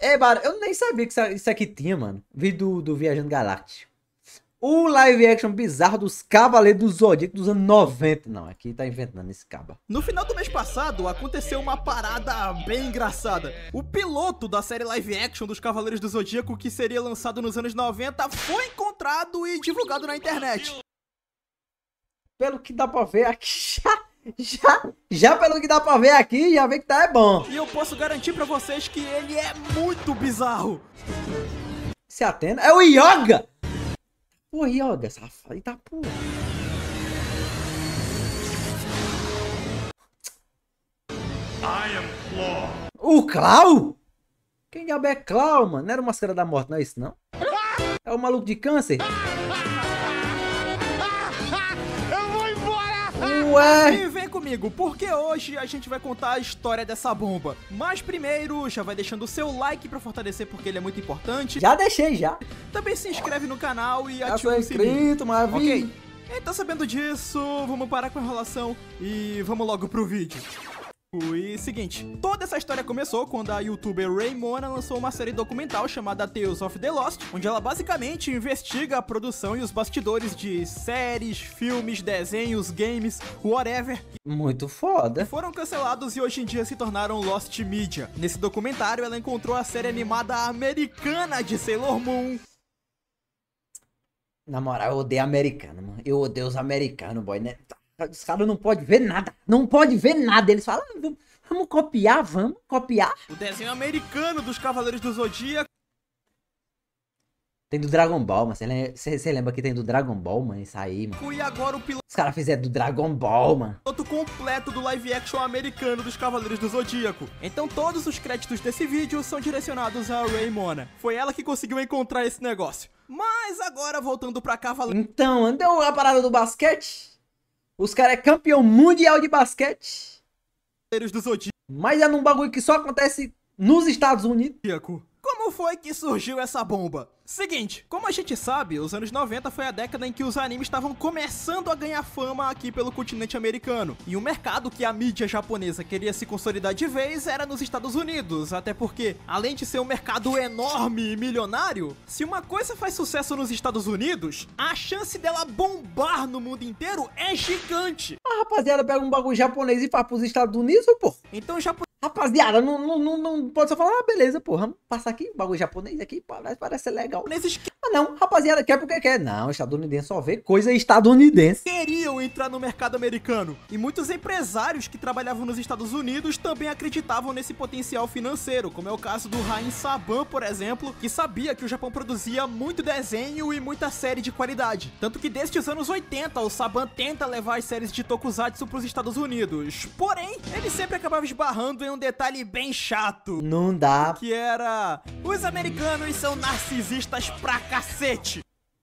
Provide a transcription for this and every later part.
É, mano, eu nem sabia que isso aqui tinha, mano. Vídeo do Viajando Galáctico. O live action bizarro dos Cavaleiros do Zodíaco dos anos 90. Não, aqui tá inventando esse caba. No final do mês passado, aconteceu uma parada bem engraçada. O piloto da série live action dos Cavaleiros do Zodíaco, que seria lançado nos anos 90, foi encontrado e divulgado na internet. Pelo que dá pra ver aqui, já pelo que dá pra ver aqui, já vê que tá é bom. E eu posso garantir pra vocês que ele é muito bizarro. Se atenda. É o Yoga! Pô, Yoga, safado. Eita porra. O Clau? Quem diabo é Clau, mano? Não era o Máscara da Morte, não é isso, não? É o maluco de câncer? Eu vou embora! Ué! E vem comigo, porque hoje a gente vai contar a história dessa bomba. Mas primeiro, já vai deixando o seu like pra fortalecer, porque ele é muito importante. Já deixei, já. Também se inscreve no canal e Já ativa sou o sininho. inscrito, mas Ok, então sabendo disso, vamos parar com a enrolação e vamos logo pro vídeo. E seguinte, toda essa história começou quando a youtuber Raymona lançou uma série documental chamada Tales of the Lost, onde ela basicamente investiga a produção e os bastidores de séries, filmes, desenhos, games, whatever, muito foda. foram cancelados e hoje em dia se tornaram Lost Media. Nesse documentário ela encontrou a série animada americana de Sailor Moon. Na moral, eu odeio americano, mano. Eu odeio os americanos, boy, né? Os caras não podem ver nada. Não pode ver nada. Eles falam, vamos copiar, vamos copiar. O desenho americano dos Cavaleiros do Zodíaco. Tem do Dragon Ball, mano. Você lembra que tem do Dragon Ball, mano? Isso aí, mano. E agora o piloto Os caras fizeram do Dragon Ball, mano. completo do live action americano dos Cavaleiros do Zodíaco. Então todos os créditos desse vídeo são direcionados a Raymona. Foi ela que conseguiu encontrar esse negócio. Mas agora voltando pra Cavaleiros Então, andou a parada do basquete. Os caras é campeão mundial de basquete. do Zodíaco. Mas é num bagulho que só acontece nos Estados Unidos. Como foi que surgiu essa bomba? Seguinte, como a gente sabe, os anos 90 foi a década em que os animes estavam começando a ganhar fama aqui pelo continente americano. E o mercado que a mídia japonesa queria se consolidar de vez era nos Estados Unidos, até porque, além de ser um mercado enorme e milionário, se uma coisa faz sucesso nos Estados Unidos, a chance dela bombar no mundo inteiro é gigante. A rapaziada pega um bagulho japonês e faz pros Estados Unidos, pô. Então Rapaziada, não pode só falar, ah, beleza, pô, vamos passar aqui, bagulho japonês aqui, parece ser legal. japoneses Ah, não, rapaziada, quer porque quer. Não, estadunidense só vê coisa estadunidense. queriam entrar no mercado americano. E muitos empresários que trabalhavam nos Estados Unidos também acreditavam nesse potencial financeiro, como é o caso do Rain Saban, por exemplo, que sabia que o Japão produzia muito desenho e muita série de qualidade. Tanto que desde os anos 80, o Saban tenta levar as séries de tokusatsu para os Estados Unidos. Porém, ele sempre acabava esbarrando em um detalhe bem chato. Não dá. Que era... os americanos são narcisistas pra cacete.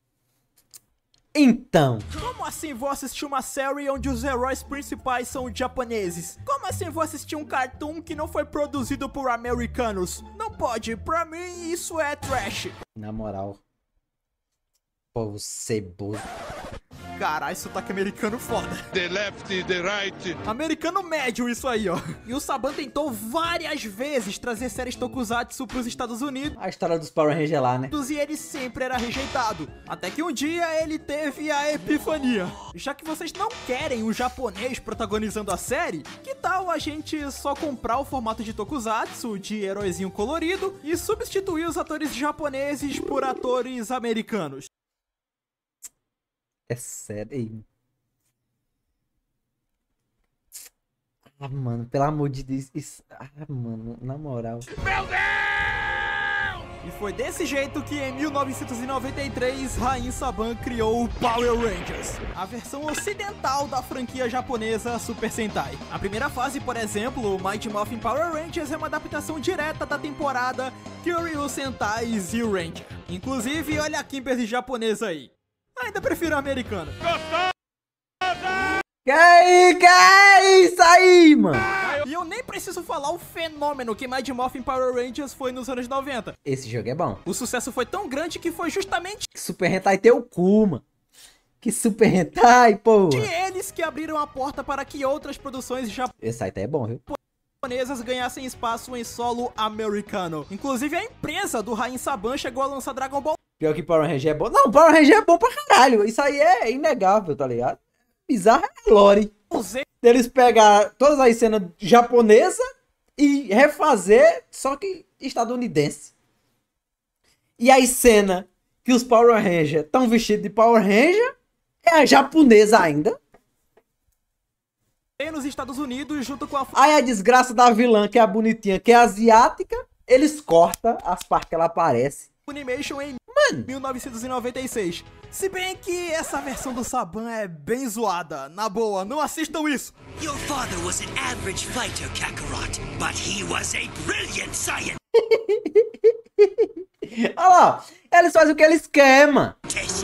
Então, Como assim vou assistir uma série onde os heróis principais são japoneses? Como assim vou assistir um cartoon que não foi produzido por americanos? Não pode, pra mim isso é trash. na moral, povo ceboso. Caralho, sotaque americano foda. The left, the right. Americano médio isso aí, ó. E o Saban tentou várias vezes trazer séries tokusatsu pros Estados Unidos. A história dos Power Rangers lá, né? E ele sempre era rejeitado. Até que um dia ele teve a epifania. Já que vocês não querem um japonês protagonizando a série, que tal a gente só comprar o formato de tokusatsu, de heróizinho colorido, e substituir os atores japoneses por atores americanos? É sério. Ei. Ah, mano, pelo amor de Deus. Ah, mano, na moral. E foi desse jeito que em 1993 Rain Saban criou o Power Rangers, a versão ocidental da franquia japonesa Super Sentai. A primeira fase, por exemplo, o Mighty Morphin Power Rangers, é uma adaptação direta da temporada Kyoryu Sentai Zero Ranger. Inclusive, olha a Kimberly japonesa aí. Ainda prefiro a americana. Que é isso aí, mano? E eu nem preciso falar o fenômeno que Mighty Morphin Power Rangers foi nos anos 90. Esse jogo é bom. O sucesso foi tão grande que foi justamente Que Super Hentai tem o cu, mano. Que Super Hentai, pô. eles que abriram a porta para que outras produções Esse aí tá é bom, viu? japonesas ganhassem espaço em solo americano. Inclusive a empresa do Rain Saban chegou a lançar Dragon Ball. Pior que Power Ranger é bom. Não, Power Ranger é bom pra caralho. Isso aí é inegável, tá ligado? Bizarro é a lore. Deles pegar todas as cenas japonesas e refazer, só que estadunidense. E as cenas que os Power Rangers estão vestidos de Power Ranger é a japonesa ainda. Nos Estados Unidos, junto com a Aí a desgraça da vilã, que é a bonitinha, que é asiática, eles cortam as partes que ela aparece. Funimation em 1996. Se bem que essa versão do Saban é bem zoada. Na boa, não assistam isso. Your father was an average fighter, Kakarot, but he was a brilliant scientist. Olha lá, eles fazem o que eles querem, mano.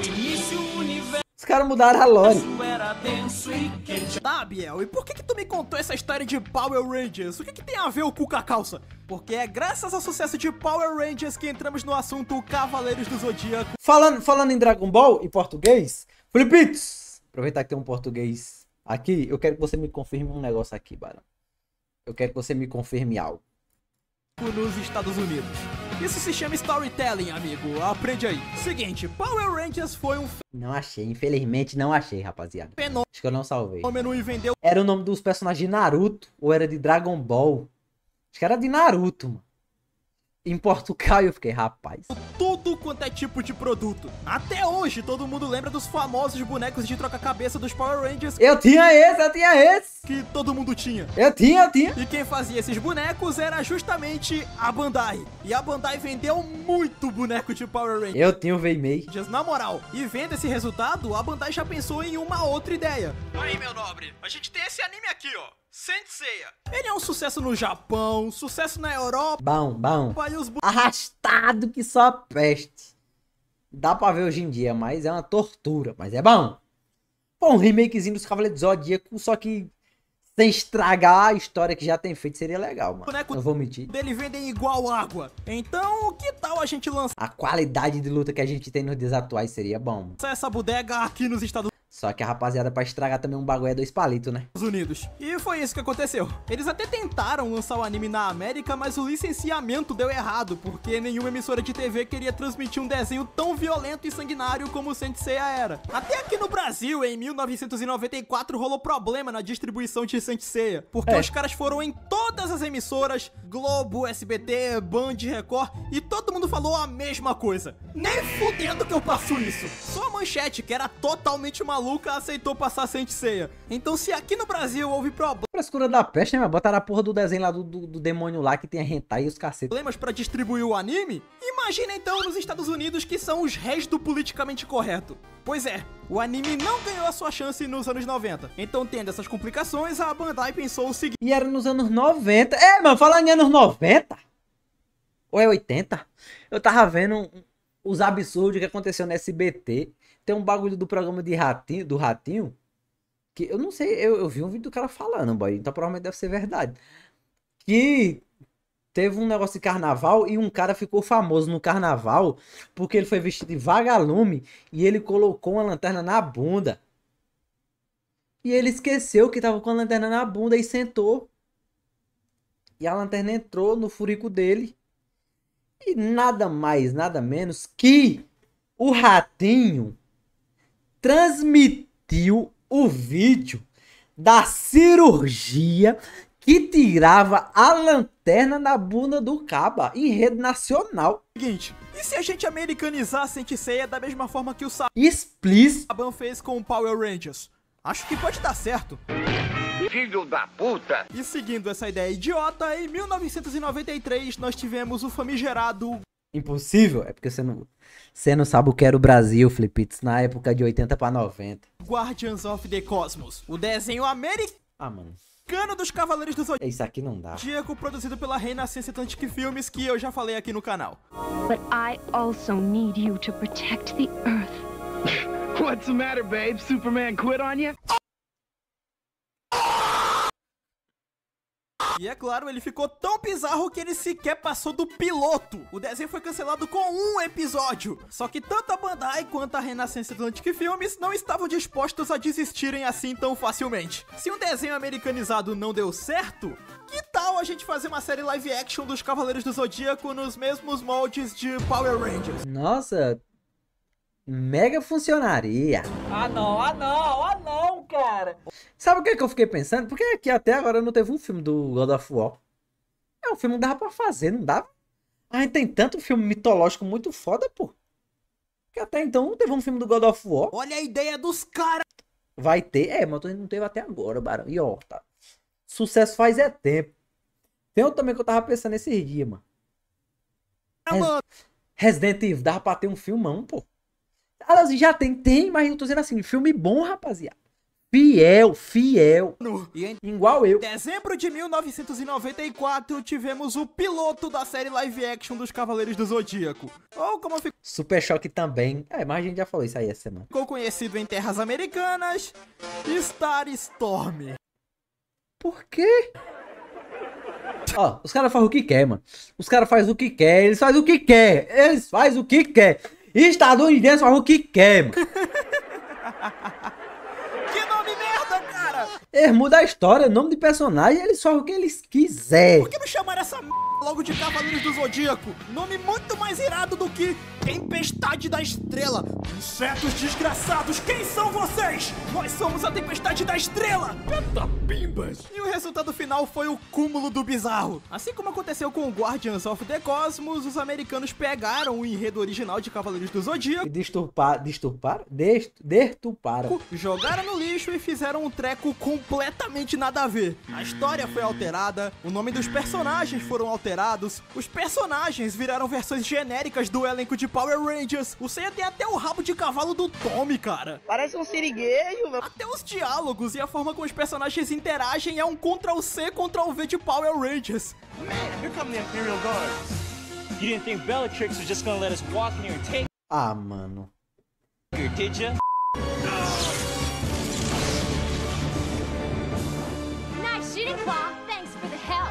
Os caras mudaram a lore. Tá, Biel, e por que tu me contou essa história de Power Rangers? O que tem a ver o cu com a calça? Porque é graças ao sucesso de Power Rangers que entramos no assunto Cavaleiros do Zodíaco. Falando em Dragon Ball, em português, Felipitos, aproveitar que tem um português aqui, eu quero que você me confirme um negócio aqui, Barão. Eu quero que você me confirme algo. Nos Estados Unidos. Isso se chama storytelling, amigo. Aprende aí. Seguinte, Power Rangers foi um Não achei, infelizmente não achei, rapaziada. Acho que eu não salvei. fenômeno e vendeu Era o nome dos personagens de Naruto ou era de Dragon Ball? Acho que era de Naruto, mano. Em Portugal eu fiquei, rapaz. tudo quanto é tipo de produto. Até hoje, todo mundo lembra dos famosos bonecos de troca-cabeça dos Power Rangers Eu tinha esse. que todo mundo tinha. Eu tinha. E quem fazia esses bonecos era justamente a Bandai. E a Bandai vendeu muito boneco de Power Rangers. Eu tinha o Veimei. Na moral, e vendo esse resultado, a Bandai já pensou em uma outra ideia. Aí, meu nobre, a gente tem esse anime aqui, ó. Saint Seiya. Ele é um sucesso no Japão, sucesso na Europa. Bom. E os Arrastado que só peste. Dá pra ver hoje em dia, mas é uma tortura. Mas é bom. Pô, um remakezinho dos Cavaleiros do Zodíaco, só que sem estragar a história que já tem feito, seria legal, mano. bonecos Não vou mentir. dele vendem igual água. Então, que tal a gente lançar A qualidade de luta que a gente tem nos dias atuais seria bom, mano. essa bodega aqui nos Estados Só que a rapaziada, pra estragar também um bagulho é 2 palitos, né? Unidos? E foi isso que aconteceu. Eles até tentaram lançar o anime na América, mas o licenciamento deu errado, porque nenhuma emissora de TV queria transmitir um desenho tão violento e sanguinário como o Saint Seiya era. Até aqui no Brasil, em 1994, rolou problema na distribuição de Saint Seiya, porque os caras foram em todas as emissoras, Globo, SBT, Band, Record, e todo mundo falou a mesma coisa. Nem fudendo que eu passo isso. Só a Manchete, que era totalmente maluca, aceitou passar Saint Seiya. Então, se aqui no Brasil houve Frescura da peste, né, mano? Botaram a porra do desenho lá do demônio lá que tem a hentai e os cacetes. problemas pra distribuir o anime, imagina então nos Estados Unidos, que são os reis do politicamente correto. Pois é, o anime não ganhou a sua chance nos anos 90. Então, tendo essas complicações, a Bandai pensou o seguinte: E era nos anos 90. É, mano, falando em anos 90. Ou é 80? Eu tava vendo os absurdos que aconteceu no SBT. Tem um bagulho do programa de Ratinho, do Ratinho, que eu não sei, eu vi um vídeo do cara falando, boy, então provavelmente deve ser verdade. Que teve um negócio de carnaval e um cara ficou famoso no carnaval porque ele foi vestido de vagalume e ele colocou uma lanterna na bunda. E ele esqueceu que tava com a lanterna na bunda e sentou. E a lanterna entrou no furico dele. E nada mais, nada menos que o Ratinho transmitiu o vídeo da cirurgia que tirava a lanterna na bunda do caba em rede nacional. seguinte, e se a gente americanizar Saint Seiya da mesma forma que o Explícito. Saban fez com o Power Rangers? Acho que pode dar certo. Filho da puta! E seguindo essa ideia idiota, em 1993 nós tivemos o famigerado Impossível. É porque você não sabe o que era o Brasil, Flipitos, na época de 80 pra 90. Guardians of the Cosmos, o desenho americano Ah, mano. dos Cavaleiros do Isso aqui não dá. Zodíaco, produzido pela Renascença Atlantic Filmes, que eu já falei aqui no canal. But I also need you to protect the Earth. What's the matter, babe? Superman quit on you? E é claro, ele ficou tão bizarro que ele sequer passou do piloto. O desenho foi cancelado com um episódio. Só que tanto a Bandai quanto a Renascença Atlantic Filmes não estavam dispostos a desistirem assim tão facilmente. Se um desenho americanizado não deu certo, que tal a gente fazer uma série live action dos Cavaleiros do Zodíaco nos mesmos moldes de Power Rangers? Nossa, mega funcionaria. Ah não, cara. Sabe o que é que eu fiquei pensando? Porque aqui até agora não teve um filme do God of War. É um filme que dava pra fazer, não dava? A gente tem tanto filme mitológico muito foda, pô. Que até então não teve um filme do God of War. Olha a ideia dos caras. Vai ter, mas não teve até agora, Barão. E ó, tá. Sucesso faz tempo. Tem outro também que eu tava pensando esses dias, mano. Resident Evil, dava pra ter um filmão, pô. Aliás, já tem, mas eu tô dizendo assim, filme bom, rapaziada. Fiel. Igual eu. Em dezembro de 1994, tivemos o piloto da série live action dos Cavaleiros do Zodíaco. Ou como Super Choque também. Mas a gente já falou isso aí essa semana. ficou conhecido em terras americanas, Star Storm. Por quê? Ó, os caras fazem o que quer, mano. Os caras fazem o que quer, eles fazem o que quer. Eles fazem o que quer. Estadunidense faz o que quer, mano. Que nome merda, cara! Eles mudam a história, o nome de personagem, eles fazem o que eles quiserem. Por que não chamaram essa logo de Cavaleiros do Zodíaco? Nome muito mais irado do que Tempestade da Estrela. Insetos desgraçados, quem são vocês? Nós somos a Tempestade da Estrela. Catapimbas. E o resultado final foi o cúmulo do bizarro. Assim como aconteceu com Guardians of the Cosmos, os americanos pegaram o enredo original de Cavaleiros do Zodíaco E deturparam? jogaram no lixo e fizeram um treco completamente nada a ver. A história foi alterada, o nome dos personagens foram alterados, os personagens viraram versões genéricas do elenco de Power Rangers. O Seiya tem até o rabo de cavalo do Tommy, cara. Parece um siriguejo, meu. Até os diálogos e a forma como os personagens interagem é um Ctrl-C, Ctrl-V de Power Rangers. Here come the Imperial Guards. You didn't think Bellatrix was just gonna let us walk in here and take Ah, mano. her, did ya? Nice shooting, Claw. Thanks for the help.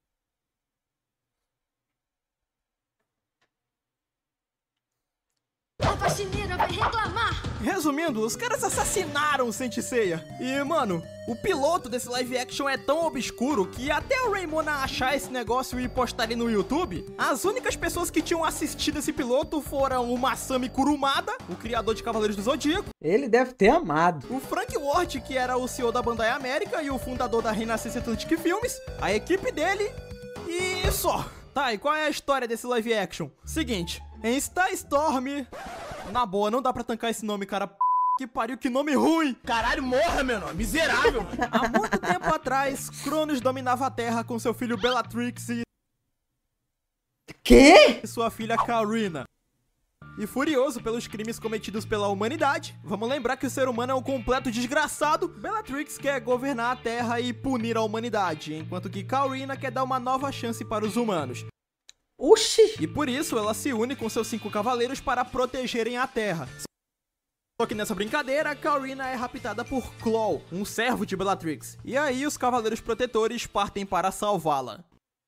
A faxineira vai reclamar. Resumindo, os caras assassinaram o Saint Seiya. E, mano, o piloto desse live action é tão obscuro que até o Raymona achar esse negócio e postar ele no YouTube, as únicas pessoas que tinham assistido esse piloto foram o Masami Kurumada, o criador de Cavaleiros do Zodíaco, Ele deve ter amado. o Frank Ward, que era o CEO da Bandai América e o fundador da Renascença Atlantic Filmes, a equipe dele e só. Tá, e qual é a história desse live action? Seguinte, em Star Storm... Na boa, não dá pra tancar esse nome, cara. Que pariu, que nome ruim! Caralho, morra, meu nome. Miserável. Há muito tempo atrás, Cronos dominava a Terra com seu filho Bellatrix e Quê? sua filha Karina. E furioso pelos crimes cometidos pela humanidade, vamos lembrar que o ser humano é um completo desgraçado, Bellatrix quer governar a Terra e punir a humanidade, enquanto que Karina quer dar uma nova chance para os humanos. Oxi. E por isso ela se une com seus 5 cavaleiros para protegerem a Terra. Só que nessa brincadeira, Karina é raptada por Claw, um servo de Bellatrix. E aí os cavaleiros protetores partem para salvá-la.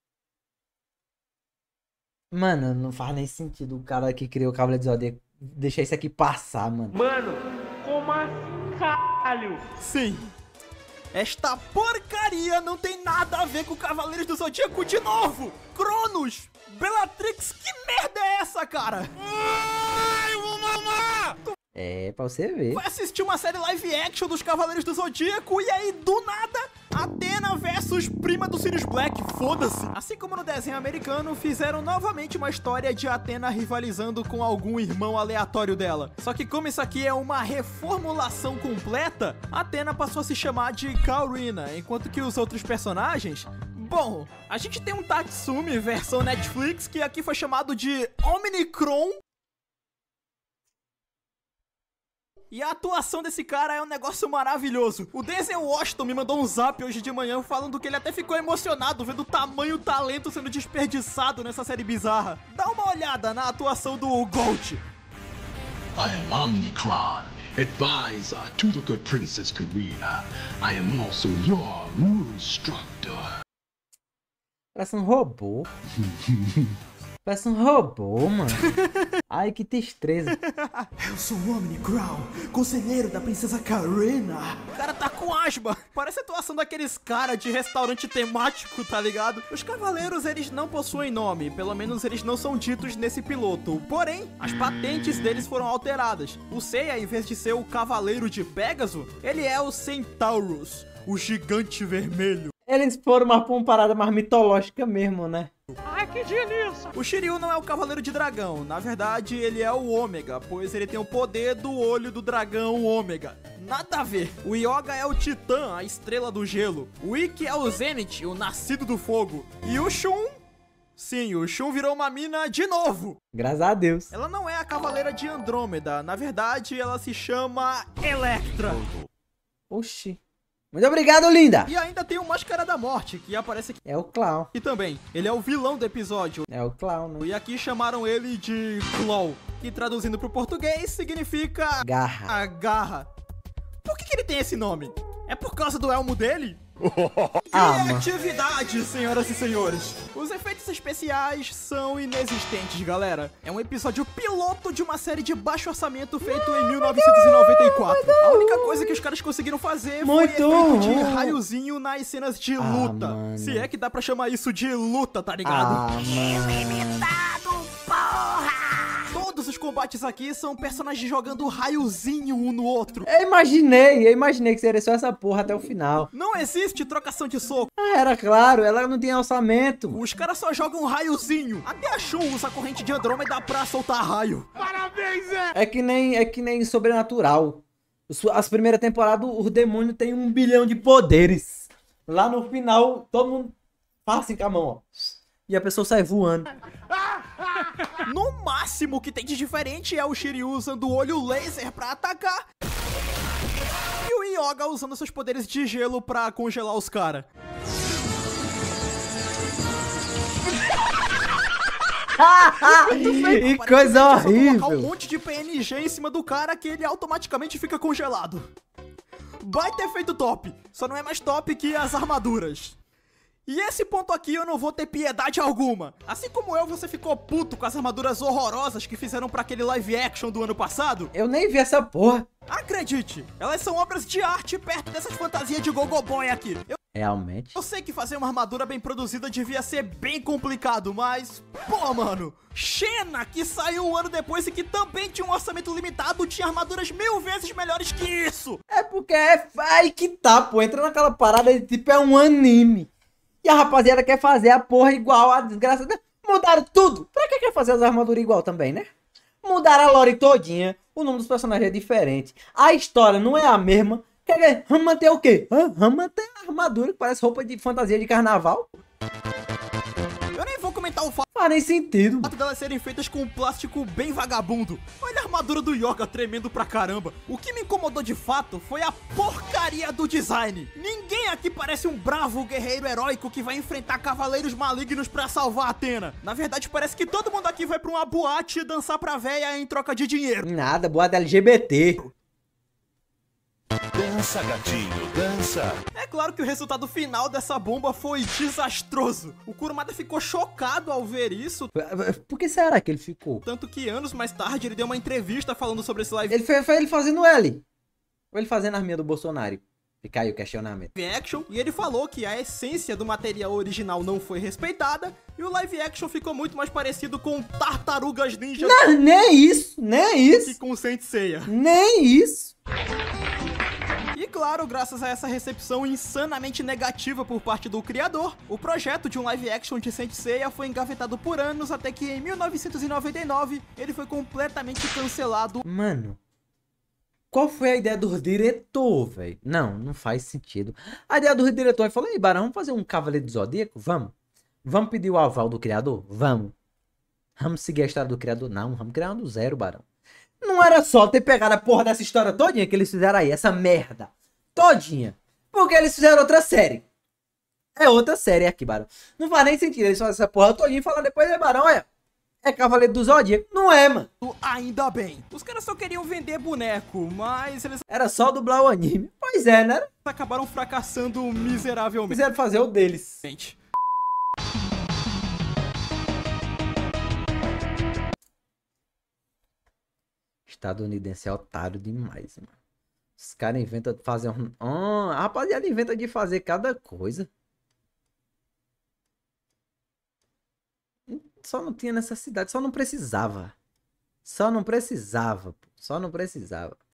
Mano, não faz nem sentido o cara que criou o Cavaleiro do Zodíaco deixar isso aqui passar, mano. Mano, como assim, caralho? Sim. Esta porcaria não tem nada a ver com Cavaleiros do Zodíaco de novo! Cronos! Bellatrix, que merda é essa, cara? Ai, eu vou mamar! É, pra você ver. Vai assistir uma série live action dos Cavaleiros do Zodíaco e aí, do nada, Athena versus prima do Sirius Black, foda-se! Assim como no desenho americano, fizeram novamente uma história de Athena rivalizando com algum irmão aleatório dela. Só que como isso aqui é uma reformulação completa, Athena passou a se chamar de Karina, enquanto que os outros personagens... Bom, a gente tem um Tatsumi versão Netflix que aqui foi chamado de Omnicron. E a atuação desse cara é um negócio maravilhoso. O Denzel Washington me mandou um zap hoje de manhã falando que ele até ficou emocionado vendo o tamanho talento sendo desperdiçado nessa série bizarra. Dá uma olhada na atuação do Gold. I am Omnicron, advisor to the good Princess Karina. I am also your rule instructor. Parece um robô. Parece um robô, mano. Ai, que tristeza. Eu sou o Omnicron, conselheiro da princesa Karina. O cara tá com asma. Parece a atuação daqueles caras de restaurante temático, tá ligado? Os cavaleiros, eles não possuem nome. Pelo menos eles não são ditos nesse piloto. Porém, as patentes deles foram alteradas. O Seiya, em vez de ser o cavaleiro de Pégaso, ele é o Centaurus, o gigante vermelho. Eles foram pra uma parada mais mitológica mesmo, né? Ai, que delícia. O Shiryu não é o cavaleiro de dragão. Na verdade, ele é o Ômega, pois ele tem o poder do olho do dragão Ômega. Nada a ver. O Yoga é o Titã, a estrela do gelo. O Ikki é o Zenith, o nascido do fogo. E o Shun... Sim, o Shun virou uma mina de novo. Graças a Deus. Ela não é a Cavaleira de Andrômeda. Na verdade, ela se chama Electra. Oxi. Muito obrigado, linda. E ainda tem o Máscara da Morte, que aparece aqui É o Clown. também. Ele é o vilão do episódio. É o Clown, né? E aqui chamaram ele de Claw, que traduzindo pro português significa... Garra. A garra. Por que ele tem esse nome? É por causa do elmo dele? Criatividade, senhoras e senhores. Os efeitos especiais são inexistentes, galera. É um episódio piloto de uma série de baixo orçamento feito em 1994. A única coisa que os caras conseguiram fazer foi efeito de raiozinho nas cenas de luta. mano. Se é que dá pra chamar isso de luta, tá ligado? Mano. Todos os combates aqui são personagens jogando raiozinho um no outro. Eu imaginei que seria só essa porra até o final. Não existe trocação de soco. Era claro, ela não tinha orçamento. Os caras só jogam raiozinho. Até a Shun usa a corrente de Andrômeda pra soltar raio. É que nem Sobrenatural. As primeiras temporadas, o demônio tem 1 bilhão de poderes. Lá no final, todo mundo fala assim com a mão, ó. E a pessoa sai voando. No máximo que tem de diferente é o Shiryu usando o olho laser pra atacar. E o Yoga usando seus poderes de gelo pra congelar os caras. Que coisa Colocar um horrível. monte de PNG em cima do cara que ele automaticamente fica congelado. Baita efeito top. Só não é mais top que as armaduras. E esse ponto aqui eu não vou ter piedade alguma. Assim como você ficou puto com as armaduras horrorosas que fizeram pra aquele live action do ano passado? Eu nem vi essa porra. Acredite, elas são obras de arte perto dessas fantasias de Gogo Boy aqui. Realmente. Eu sei que fazer uma armadura bem produzida devia ser bem complicado, mas... Pô, mano, Xena, que saiu um ano depois e que também tinha um orçamento limitado, tinha armaduras 1000 vezes melhores que isso. É porque aí que tá, pô. Entra naquela parada de tipo, é um anime. E a rapaziada quer fazer a porra igual a desgraça. Mudaram tudo. Pra que quer fazer as armaduras igual também, né? Mudaram a lore todinha. O nome dos personagens é diferente. A história não é a mesma. Vamos manter o quê? Vamos manter a armadura que parece roupa de fantasia de carnaval. Eu nem vou comentar o fato Faz nem sentido. delas serem feitas com um plástico bem vagabundo. Olha a armadura do Yoga tremendo pra caramba. O que me incomodou de fato foi a porcaria do design. Ninguém aqui parece um bravo guerreiro heróico que vai enfrentar cavaleiros malignos pra salvar Atena. Na verdade, parece que todo mundo aqui vai pra uma boate dançar pra véia em troca de dinheiro. Nada, boa LGBT. Dança, gatinho, dança. É claro que o resultado final dessa bomba foi desastroso. O Kurumada ficou chocado ao ver isso, Por que será que ele ficou? tanto que anos mais tarde ele deu uma entrevista falando sobre esse live Foi ele fazendo L. Ou ele fazendo a minha do Bolsonaro. Fica aí o questionamento. action, e ele falou que a essência do material original não foi respeitada, e o live action ficou muito mais parecido com Tartarugas Ninja Não, nem isso, nem que isso, com Saint Seiya. nem isso. E claro, graças a essa recepção insanamente negativa por parte do criador, o projeto de um live action de Saint Seiya foi engavetado por anos até que em 1999 ele foi completamente cancelado. Mano, qual foi a ideia do diretor, velho? Não faz sentido. A ideia do diretor falou: ei, Barão, vamos fazer um Cavaleiro do Zodíaco? Vamos. Vamos pedir o aval do criador? Vamos. Vamos seguir a história do criador? Não, vamos criar um do zero, Barão. Não era só ter pegado a porra dessa história todinha que eles fizeram aí, essa merda. Todinha. Porque eles fizeram outra série. É outra série aqui, Barão. Não faz nem sentido eles fazerem essa porra todinha e falar depois, Barão, olha. É Cavaleiro do Zodíaco. Não é, mano. Ainda bem. Os caras só queriam vender boneco, mas eles Era só dublar o anime. Pois é, né? acabaram fracassando miseravelmente. Quiseram fazer o deles. Gente. Estadunidense é otário demais, mano. Os caras inventam de fazer um. A rapaziada inventa de fazer cada coisa. Só não tinha necessidade, só não precisava. Só não precisava, pô. Só não precisava.